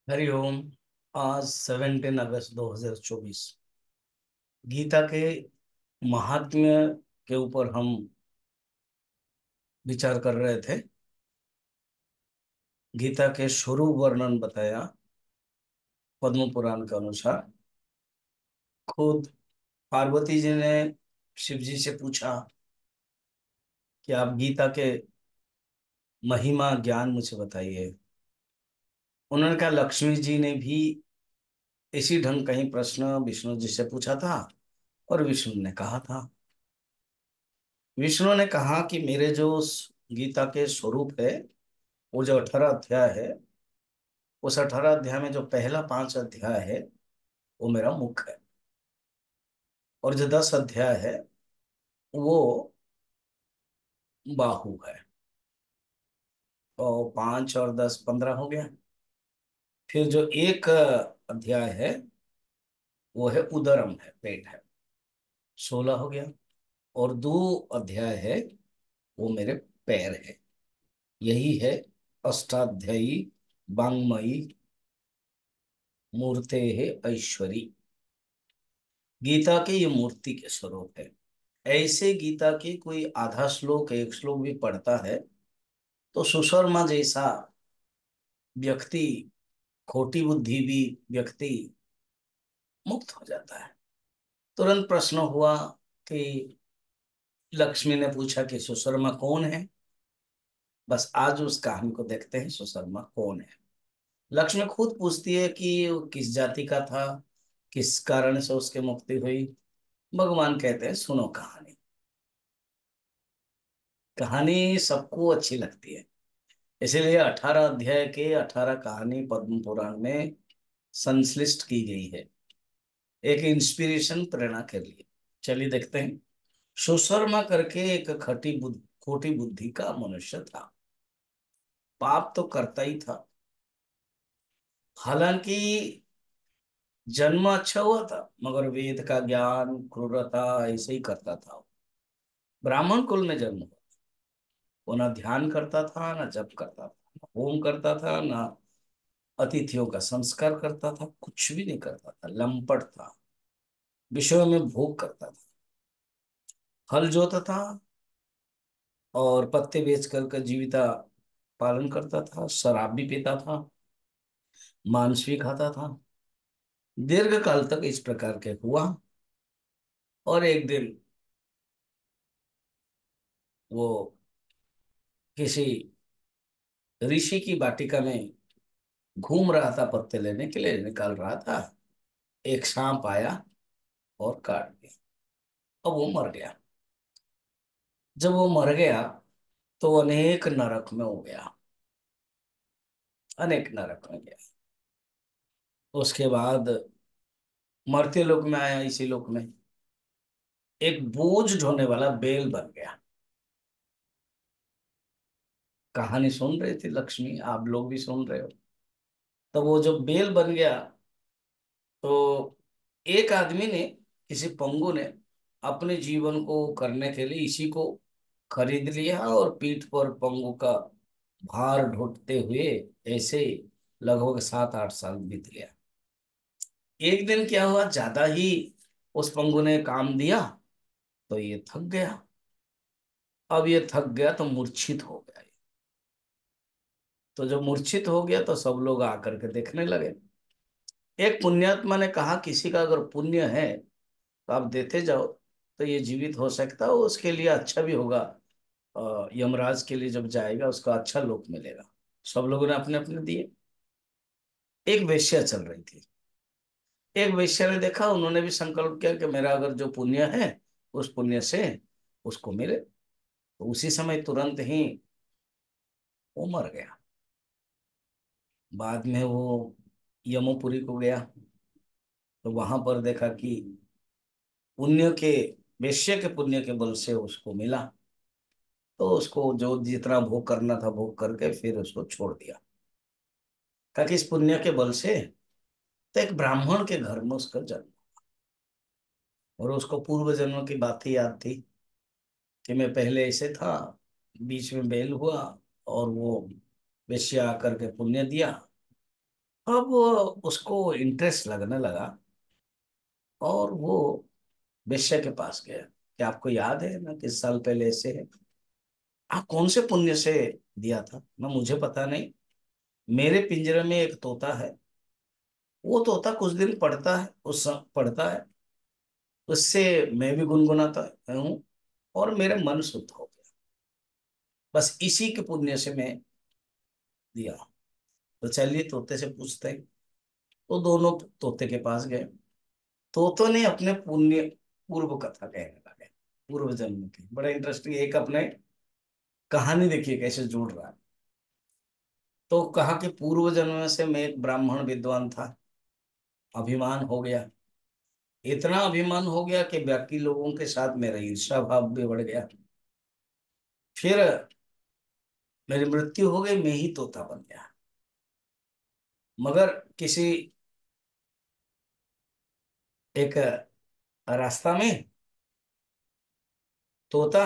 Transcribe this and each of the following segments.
हरिओम। आज 17 अगस्त 2024 गीता के महात्म्य के ऊपर हम विचार कर रहे थे। गीता के स्वरूप वर्णन बताया पद्म पुराण के अनुसार। खुद पार्वती जी ने शिव जी से पूछा कि आप गीता के महिमा ज्ञान मुझे बताइए। उन्होंने कहा, लक्ष्मी जी ने भी इसी ढंग का ही प्रश्न विष्णु जी से पूछा था और विष्णु ने कहा था। विष्णु ने कहा कि मेरे जो गीता के स्वरूप है, वो जो 18 अध्याय है, उस 18 अध्याय में जो पहला 5 अध्याय है वो मेरा मुख है, और जो 10 अध्याय है वो बाहु है। और 5 और 10 15 हो गया। फिर जो एक अध्याय है वो है उदरम, है पेट है, 16 हो गया। और 2 अध्याय है वो मेरे पैर है। यही है अष्टाध्यायी वांग्मयी मूर्ते है ऐश्वरी। गीता के ये मूर्ति के स्वरूप है। ऐसे गीता की कोई आधा श्लोक एक श्लोक भी पढ़ता है तो सुशर्मा जैसा व्यक्ति, खोटी बुद्धि भी व्यक्ति मुक्त हो जाता है। तुरंत प्रश्न हुआ कि लक्ष्मी ने पूछा कि सुशर्मा कौन है। बस आज उस कहानी को देखते हैं, सुशर्मा कौन है। लक्ष्मी खुद पूछती है कि वो किस जाति का था, किस कारण से उसकी मुक्ति हुई। भगवान कहते हैं, सुनो कहानी। कहानी सबको अच्छी लगती है, इसीलिए 18 अध्याय के 18 कहानी पद्म पुराण में संश्लिष्ट की गई है, एक इंस्पिरेशन, प्रेरणा के लिए। चलिए देखते हैं। सुशर्मा करके एक खोटी बुद्धि का मनुष्य था। पाप तो करता ही था। हालांकि जन्म अच्छा हुआ था, मगर वेद का ज्ञान, क्रूरता ऐसे ही करता था। ब्राह्मण कुल में जन्म हुआ। वो ना ध्यान करता था, ना जप करता था, ना होम करता था, ना अतिथियों का संस्कार करता था, कुछ भी नहीं करता था। लंपट था, विषयों में भोग करता था, हल जोतता था और पत्ते बेच कर जीविका पालन करता था। शराब भी पीता था, मांस भी खाता था। दीर्घ काल तक इस प्रकार के हुआ। और एक दिन वो किसी ऋषि की वाटिका में घूम रहा था, पत्ते लेने के लिए निकाल रहा था। एक सांप आया और काट दिया। अब वो मर गया। जब वो मर गया तो अनेक नरक में हो गया, अनेक नरक में गया। उसके बाद मर्त्य लोक में आया। इसी लोक में एक बोझ ढोने वाला बैल बन गया। कहानी सुन रही थी लक्ष्मी, आप लोग भी सुन रहे हो। तो वो जब बैल बन गया तो एक आदमी ने, किसी पंगु ने, अपने जीवन को करने के लिए इसी को खरीद लिया और पीठ पर पंगु का भार ढोते हुए ऐसे लगभग 7 8 साल बीत गया। एक दिन क्या हुआ, ज्यादा ही उस पंगु ने काम दिया तो ये थक गया। अब ये थक गया तो मूर्छित हो गया। तो जब मूर्छित हो गया तो सब लोग आकर के देखने लगे। एक पुण्यात्मा ने कहा, किसी का अगर पुण्य है तो आप देते जाओ, तो ये जीवित हो सकता है, उसके लिए अच्छा भी होगा। यमराज के लिए जब जाएगा उसका अच्छा लोक मिलेगा। सब लोगों ने अपने अपने दिए। एक वेश्या चल रही थी। एक वेश्या ने देखा, उन्होंने भी संकल्प किया कि मेरा अगर जो पुण्य है उस पुण्य से उसको मिले। तो उसी समय तुरंत ही वो मर गया। बाद में वो यमोपुरी को गया तो वहां पर देखा कि पुण्य के, वेश्या के पुण्य के बल से उसको मिला। तो उसको जो जितना भोग करना था भोग करके फिर उसको छोड़ दिया। कहा कि इस पुण्य के बल से, तो एक ब्राह्मण के घर में उसका जन्म। और उसको पूर्व जन्म की बात ही याद थी कि मैं पहले ऐसे था, बीच में बैल हुआ और वो वेश्या आकर के पुण्य दिया, अब उसको इंटरेस्ट लगने लगा और वो वेश्या के पास गया कि आपको याद है ना, किस साल पहले ऐसे है, आप कौन से पुण्य से दिया था ना, मुझे पता नहीं। मेरे पिंजरे में एक तोता है, वो तोता कुछ दिन पढ़ता है, पढ़ता है, उससे मैं भी गुनगुनाता हूँ और मेरे मन शुद्ध हो गया। बस इसी के पुण्य से मैं दिया। तो चलिए तोते से पूछते हैं। तो दोनों तोते के पास गए। तोतों ने अपने पुण्य पूर्व कथा कहने लगे, पूर्व जन्म की। बड़ा इंटरेस्टिंग, एक अपने कहानी देखिए कैसे जोड़ रहा है। तो कहा कि पूर्व जन्म से मैं एक ब्राह्मण विद्वान था, अभिमान हो गया, इतना अभिमान हो गया कि बाकी लोगों के साथ मेरा ईर्ष्या भाव भी बढ़ गया। फिर मेरी मृत्यु हो गई, मैं ही तोता बन गया। मगर किसी एक रास्ता में तोता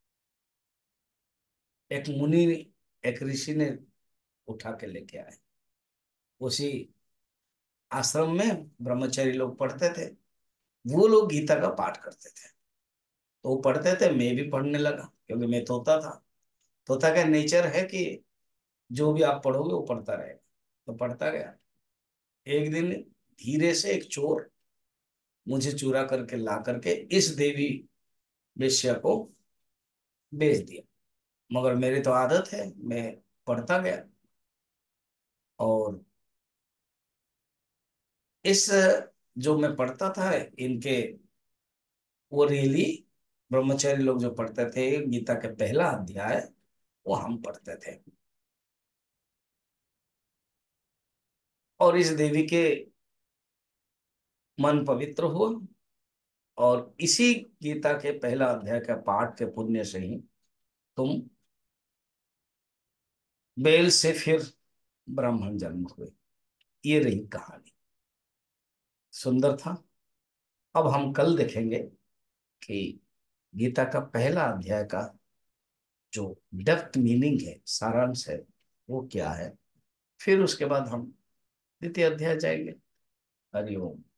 एक मुनि, एक ऋषि ने उठा के लेके आए। उसी आश्रम में ब्रह्मचारी लोग पढ़ते थे, वो लोग गीता का पाठ करते थे। तो वो पढ़ते थे, मैं भी पढ़ने लगा क्योंकि मैं तोता था। तोता का नेचर है कि जो भी आप पढ़ोगे वो पढ़ता रहेगा। तो पढ़ता गया। एक दिन धीरे से एक चोर मुझे चुरा करके ला करके इस देवी वेश्या को बेच दिया। मगर मेरी तो आदत है, मैं पढ़ता गया। और इस जो मैं पढ़ता था इनके, वो रियली ब्रह्मचारी लोग जो पढ़ते थे गीता के पहला अध्याय, वो हम पढ़ते थे। और इस देवी के मन पवित्र हुआ। और इसी गीता के पहला अध्याय के पाठ के पुण्य से ही तुम बेल से फिर ब्राह्मण जन्म हुए। ये रही कहानी। सुंदर था। अब हम कल देखेंगे कि गीता का पहला अध्याय का जो डेप्थ मीनिंग है, सारांश है, वो क्या है। फिर उसके बाद हम द्वितीय अध्याय जाएंगे। हरिओम।